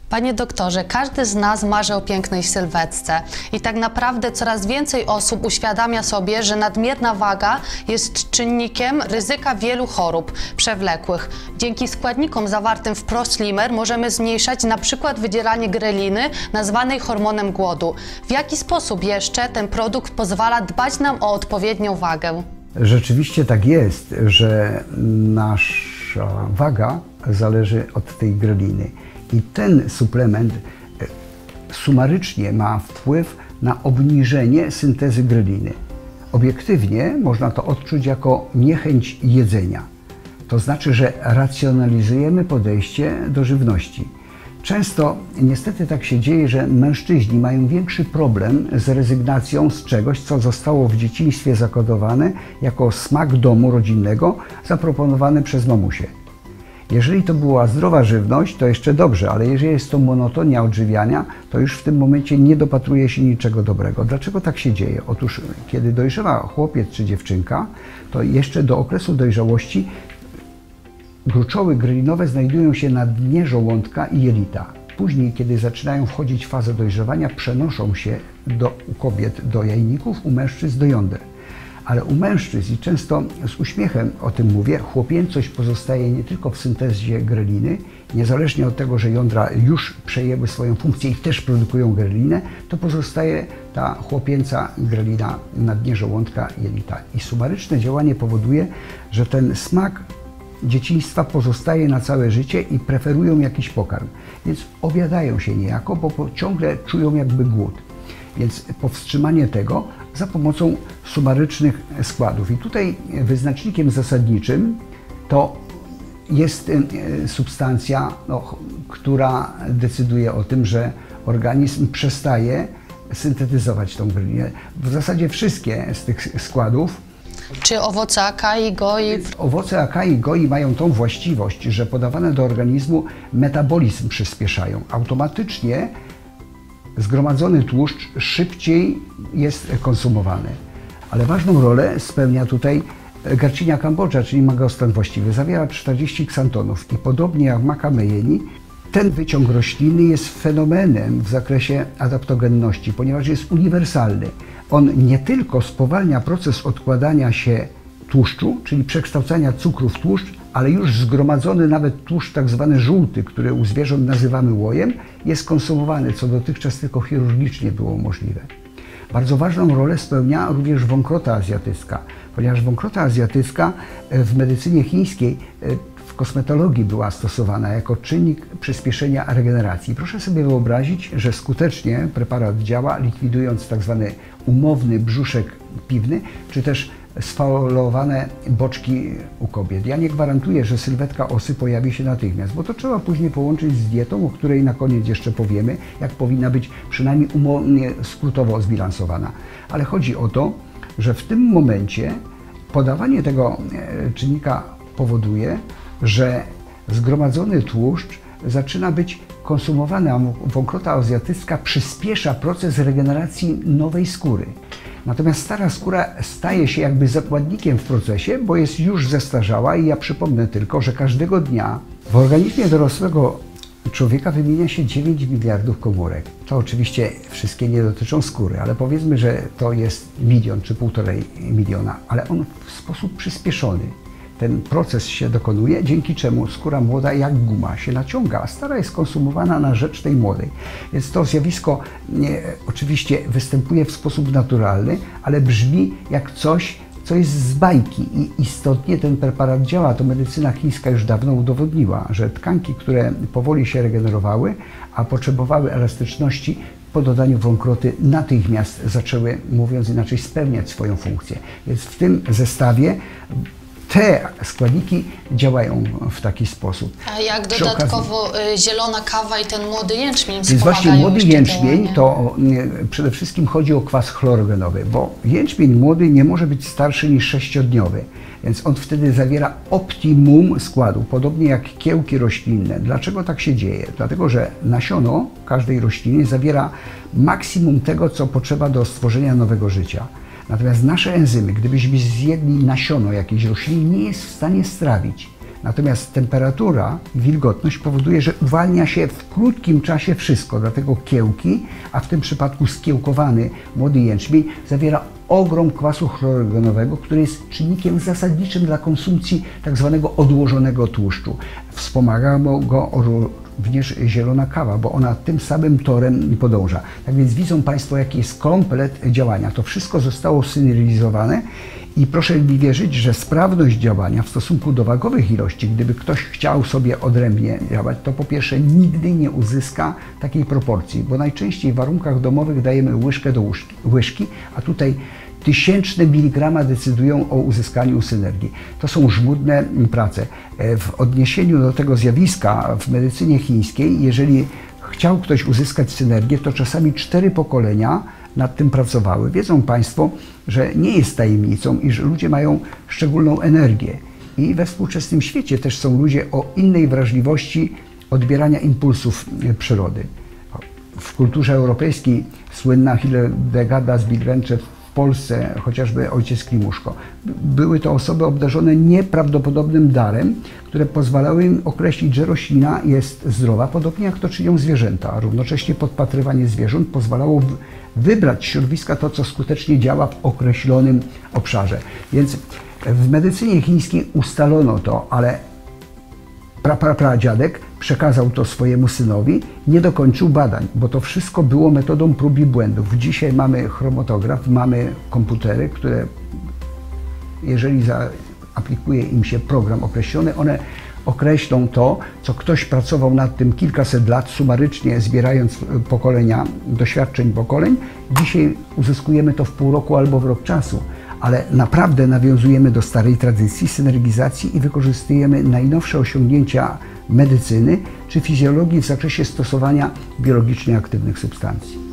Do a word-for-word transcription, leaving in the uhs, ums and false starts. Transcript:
Panie doktorze, każdy z nas marzy o pięknej sylwetce i tak naprawdę coraz więcej osób uświadamia sobie, że nadmierna waga jest czynnikiem ryzyka wielu chorób przewlekłych. Dzięki składnikom zawartym w ProSlimmer możemy zmniejszać na przykład wydzielanie greliny, nazwanej hormonem głodu. W jaki sposób jeszcze ten produkt pozwala dbać nam o odpowiednią wagę? Rzeczywiście tak jest, że nasza waga zależy od tej greliny. I ten suplement sumarycznie ma wpływ na obniżenie syntezy greliny. Obiektywnie można to odczuć jako niechęć jedzenia. To znaczy, że racjonalizujemy podejście do żywności. Często niestety tak się dzieje, że mężczyźni mają większy problem z rezygnacją z czegoś, co zostało w dzieciństwie zakodowane jako smak domu rodzinnego zaproponowany przez mamusię. Jeżeli to była zdrowa żywność, to jeszcze dobrze, ale jeżeli jest to monotonia odżywiania, to już w tym momencie nie dopatruje się niczego dobrego. Dlaczego tak się dzieje? Otóż kiedy dojrzewa chłopiec czy dziewczynka, to jeszcze do okresu dojrzałości gruczoły grelinowe znajdują się na dnie żołądka i jelita. Później, kiedy zaczynają wchodzić w fazę dojrzewania, przenoszą się do, u kobiet do jajników, u mężczyzn do jąder. Ale u mężczyzn, i często z uśmiechem o tym mówię, chłopięcość pozostaje nie tylko w syntezie greliny, niezależnie od tego, że jądra już przejęły swoją funkcję i też produkują grelinę, to pozostaje ta chłopięca grelina na dnie żołądka i jelita. I sumaryczne działanie powoduje, że ten smak dzieciństwa pozostaje na całe życie i preferują jakiś pokarm. Więc obiadają się niejako, bo ciągle czują jakby głód. Więc powstrzymanie tego za pomocą sumarycznych składów. I tutaj wyznacznikiem zasadniczym to jest substancja, no, która decyduje o tym, że organizm przestaje syntetyzować tą grelinę. W zasadzie wszystkie z tych składów. Czy owoce akai, goi? Owoce akai i goi mają tą właściwość, że podawane do organizmu metabolizm przyspieszają. Automatycznie zgromadzony tłuszcz szybciej jest konsumowany. Ale ważną rolę spełnia tutaj Garcinia kambodża, czyli mangostan właściwy. Zawiera czterdzieści ksantonów i podobnie jak maca meyeni, ten wyciąg rośliny jest fenomenem w zakresie adaptogenności, ponieważ jest uniwersalny. On nie tylko spowalnia proces odkładania się tłuszczu, czyli przekształcania cukru w tłuszcz, ale już zgromadzony nawet tłuszcz tak zwany żółty, który u zwierząt nazywamy łojem, jest konsumowany, co dotychczas tylko chirurgicznie było możliwe. Bardzo ważną rolę spełnia również wąkrota azjatycka, ponieważ wąkrota azjatycka w medycynie chińskiej, w kosmetologii była stosowana jako czynnik przyspieszenia regeneracji. Proszę sobie wyobrazić, że skutecznie preparat działa, likwidując tak zwany umowny brzuszek piwny, czy też sfaulowane boczki u kobiet. Ja nie gwarantuję, że sylwetka osy pojawi się natychmiast, bo to trzeba później połączyć z dietą, o której na koniec jeszcze powiemy, jak powinna być przynajmniej umownie, skrótowo zbilansowana. Ale chodzi o to, że w tym momencie podawanie tego czynnika powoduje, że zgromadzony tłuszcz zaczyna być konsumowany, a wąkrota azjatycka przyspiesza proces regeneracji nowej skóry. Natomiast stara skóra staje się jakby zakładnikiem w procesie, bo jest już zestarzała i ja przypomnę tylko, że każdego dnia w organizmie dorosłego człowieka wymienia się dziewięć miliardów komórek. To oczywiście wszystkie nie dotyczą skóry, ale powiedzmy, że to jest milion czy półtorej miliona, ale on w sposób przyspieszony. Ten proces się dokonuje, dzięki czemu skóra młoda jak guma się naciąga, a stara jest konsumowana na rzecz tej młodej. Więc to zjawisko nie, oczywiście występuje w sposób naturalny, ale brzmi jak coś, co jest z bajki i istotnie ten preparat działa. To medycyna chińska już dawno udowodniła, że tkanki, które powoli się regenerowały, a potrzebowały elastyczności, po dodaniu wąkroty natychmiast zaczęły, mówiąc inaczej, spełniać swoją funkcję. Więc w tym zestawie te składniki działają w taki sposób. A jak dodatkowo okazji, zielona kawa i ten młody jęczmień Więc właśnie młody jęczmień to przede wszystkim chodzi o kwas chlorogenowy, bo jęczmień młody nie może być starszy niż sześciodniowy, więc on wtedy zawiera optimum składu, podobnie jak kiełki roślinne. Dlaczego tak się dzieje? Dlatego, że nasiono każdej rośliny zawiera maksimum tego, co potrzeba do stworzenia nowego życia. Natomiast nasze enzymy, gdybyśmy zjedli nasiono jakiejś rośliny, nie jest w stanie strawić. Natomiast temperatura i wilgotność powoduje, że uwalnia się w krótkim czasie wszystko. Dlatego kiełki, a w tym przypadku skiełkowany młody jęczmień, zawiera ogrom kwasu chlorogenowego, który jest czynnikiem zasadniczym dla konsumpcji tak zwanego odłożonego tłuszczu. Wspomaga go również zielona kawa, bo ona tym samym torem podąża. Tak więc widzą Państwo, jaki jest komplet działania. To wszystko zostało synergizowane i proszę mi wierzyć, że sprawność działania w stosunku do wagowych ilości, gdyby ktoś chciał sobie odrębnie działać, to po pierwsze nigdy nie uzyska takiej proporcji, bo najczęściej w warunkach domowych dajemy łyżkę do łyżki, a tutaj tysięczne miligrama decydują o uzyskaniu synergii. To są żmudne prace. W odniesieniu do tego zjawiska w medycynie chińskiej, jeżeli chciał ktoś uzyskać synergię, to czasami cztery pokolenia nad tym pracowały. Wiedzą Państwo, że nie jest tajemnicą, iż ludzie mają szczególną energię. I we współczesnym świecie też są ludzie o innej wrażliwości odbierania impulsów przyrody. W kulturze europejskiej słynna Hildegard z Billingshire, w Polsce chociażby ojciec Klimuszko. Były to osoby obdarzone nieprawdopodobnym darem, które pozwalały im określić, że roślina jest zdrowa, podobnie jak to czynią zwierzęta. A równocześnie podpatrywanie zwierząt pozwalało wybrać środowiska to, co skutecznie działa w określonym obszarze. Więc w medycynie chińskiej ustalono to, ale praprapradziadek przekazał to swojemu synowi, nie dokończył badań, bo to wszystko było metodą prób i błędów. Dzisiaj mamy chromatograf, mamy komputery, które jeżeli aplikuje im się program określony, one określą to, co ktoś pracował nad tym kilkaset lat, sumarycznie zbierając pokolenia, doświadczeń pokoleń. Dzisiaj uzyskujemy to w pół roku albo w rok czasu, ale naprawdę nawiązujemy do starej tradycji synergizacji i wykorzystujemy najnowsze osiągnięcia medycyny czy fizjologii w zakresie stosowania biologicznie aktywnych substancji.